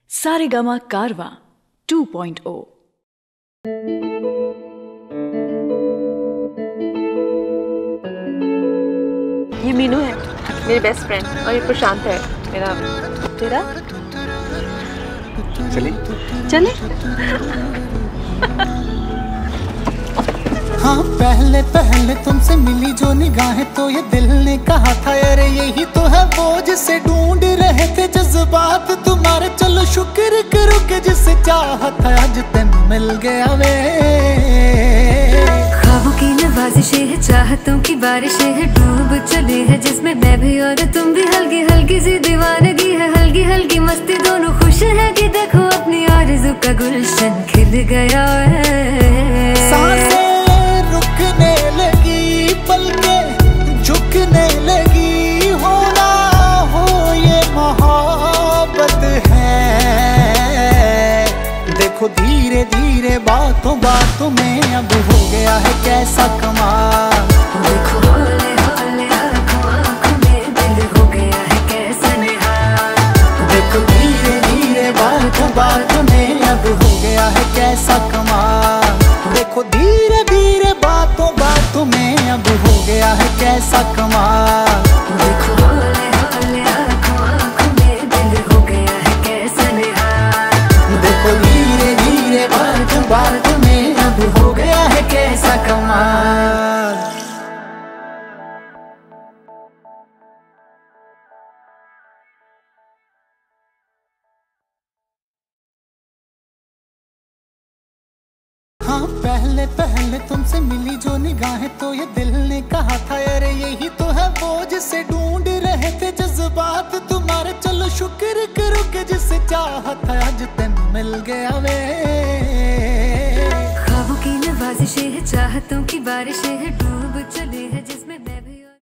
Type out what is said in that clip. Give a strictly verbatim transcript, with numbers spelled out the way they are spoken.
सारेगामा कारवा two point ओ। ये मीनू है मेरी बेस्ट फ्रेंड और ये प्रशांत है मेरा। तेरा चले चले हाँ पहले पहले तुमसे मिली जो निगाहें तो ये दिल ने कहा था अरे यही तो है वो जिसे ढूंढ रहे थे जज्बात तुम्हारे। चलो शुक्र करो कि जिसे चाहत है आज तेन मिल गया वे। ख्वाबों की नवाजिशें है चाहतों की बारिशें है डूब चले है जिसमें मैं भी और तुम भी। हल्की हल्की सी दीवानगी है हल्की हल्की मस्ती दोनों खुश है कि देखो अपनी आरज़ू का गुलशन खिल गया है। सांसें रुकने लगी पलकें झुकने लगी होना हो ये मोहब्बत है। देखो धीरे धीरे बातों बातों में अब हो गया है कैसा कमाल। देखो हौले हौले आँखों आँखों में दिल हो गया है कैसा निहाल। देखो धीरे धीरे बातों बातों में अब हो गया है कैसा कमाल। देखो धीरे धीरे बातों बातों में अब हो गया है कैसा कमाल। देखो हौले हौले आँखों आँखों में दिल हो गया है कैसा निहाल। देखो धीरे धीरे बातों बातों में अब हो गया है कैसा कमाल। हाँ पहले पहले तुमसे मिली जो निगाहें तो ये दिल ने कहा था अरे यही तो है वो जिसे ढूंढ रहे थे जज्बात तुम्हारे। चलो शुक्र करो कि जिसे चाहत है आज तेन मिल गया वे। ख्वाबों की नवाजिशें है चाहतों की बारिशें है